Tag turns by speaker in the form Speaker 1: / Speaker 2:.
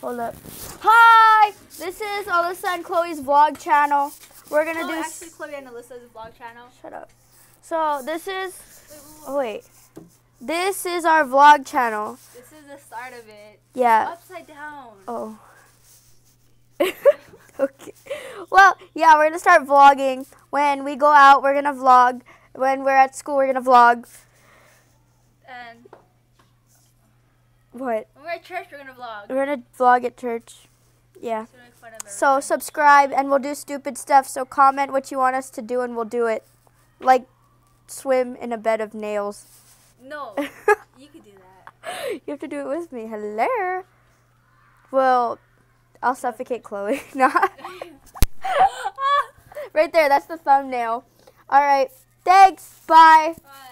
Speaker 1: Hold up. Hi! This is Alyssa and Chloe's vlog channel. We're gonna do.
Speaker 2: Actually, Chloe and Alyssa's vlog channel.
Speaker 1: Shut up. So this is. Oh wait. This is our vlog channel.
Speaker 2: This is the start of it.
Speaker 1: Yeah.
Speaker 2: Upside down.
Speaker 1: Oh. Okay. Well, yeah, we're gonna start vlogging. When we go out, we're gonna vlog. When we're at school, we're gonna vlog.
Speaker 2: And
Speaker 1: What?
Speaker 2: when we're at church, we're gonna vlog.
Speaker 1: We're gonna vlog at church. Yeah.
Speaker 2: So make fun of
Speaker 1: So
Speaker 2: everyone.
Speaker 1: subscribe and we'll do stupid stuff. So comment what you want us to do and we'll do it. Like swim in a bed of nails.
Speaker 2: No, you could do that.
Speaker 1: You have to do it with me. Hello. Well, I'll suffocate Chloe. Not. Right there. That's the thumbnail. All right. Thanks. Bye.
Speaker 2: Bye.